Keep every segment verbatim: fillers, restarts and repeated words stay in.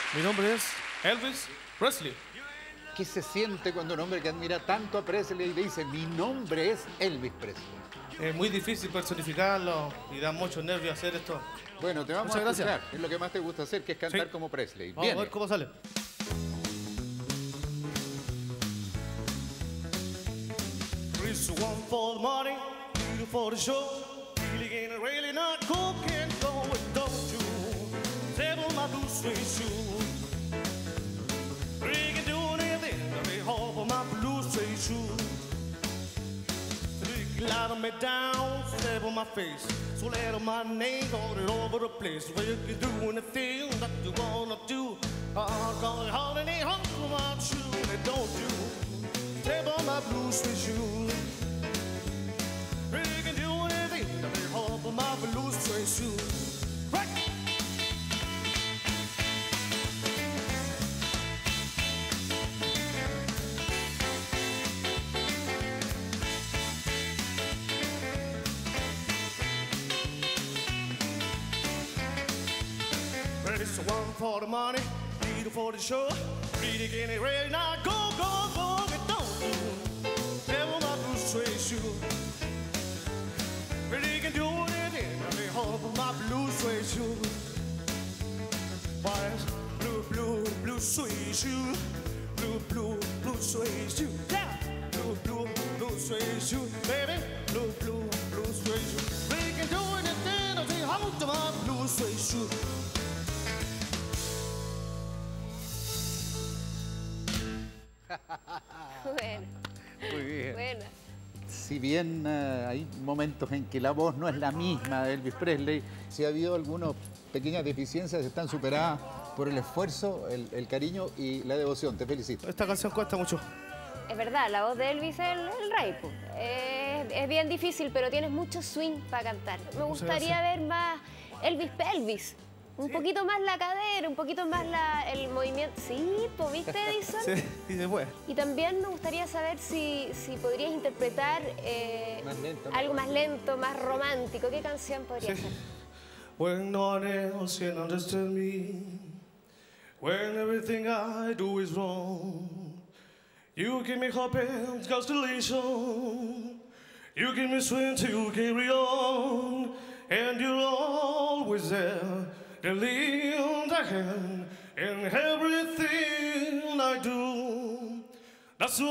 Mi nombre es Elvis Presley. ¿Qué se siente cuando un hombre que admira tanto a Presley le dice mi nombre es Elvis Presley? Es muy difícil personificarlo y da mucho nervio hacer esto. Bueno, te vamos Muchas a escuchar. gracias. Es lo que más te gusta hacer, que es cantar Sí. como Presley. Vamos Viene. a ver cómo sale. It's one for the morning, two for the show. Really ain't really not cool, can't go and don't you. Table my blue suede shoe. We can do anything, let me hold for my blue suede shoe. They glide me down, step on my face. So let my name got it over the place. Where you can do anything that you wanna do. I'm calling holiday home for my shoe, they don't do. Step on my blue suede shoe. We can do anything that we hope for my blue suede shoe. Right. It's one for the money, three for the show. Read again, it ready now. Go, go, go, it don't do. Tell my blue suede shoe. Ready can do anything, I mean, hold for my blue suede shoe. Boys, blue, blue, blue suede shoe. Blue, blue, blue suede shoe. Yeah, blue, blue, blue suede shoe. Baby, blue, blue, blue suede shoe. Ready can do anything, I mean, hold for my blue suede shoe. Bueno, Muy bien. bueno. Si bien uh, hay momentos en que la voz no es la misma de Elvis Presley, si ha habido algunas pequeñas deficiencias, están superadas por el esfuerzo, el, el cariño y la devoción. Te felicito. Esta canción cuesta mucho. Es verdad, la voz de Elvis es el, el rey, po. Es, es bien difícil, pero tienes mucho swing para cantar. Me gustaría ver más Elvis Pelvis. Un ¿Sí? poquito más la cadera, un poquito más la, el movimiento. Sí, pues, ¿viste, Edison? Sí, y después. Y también me gustaría saber si, si podrías interpretar eh, Más lento, algo más lento, más romántico. ¿Qué canción podría Sí. ser? When no one else can understand me, when everything I do is wrong, you give me hope and constellation, you give me strength to carry on, and you're always there, to lead the hand in everything I do. That's the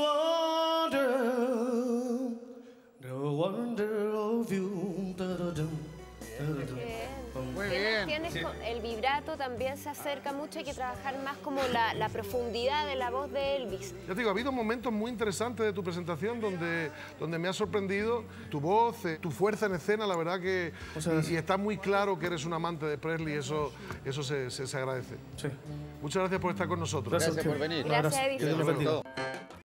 wonder, the wonder of you. Da-da-dum, da-da-dum. Bien. Muy Tienes- bien. tienes Sí. co- El vibrato también se acerca mucho, hay que trabajar más como la, la profundidad de la voz de Elvis. Ya te digo, ha habido momentos muy interesantes de tu presentación donde, donde me ha sorprendido tu voz, eh, tu fuerza en escena, la verdad que... Y, y está muy claro que eres un amante de Presley y eso, eso se, se- se agradece. Sí. Muchas gracias por estar con nosotros. Gracias por venir. Gracias, Abrazo. Edison. Que Dios los Sobre bendiga. todo.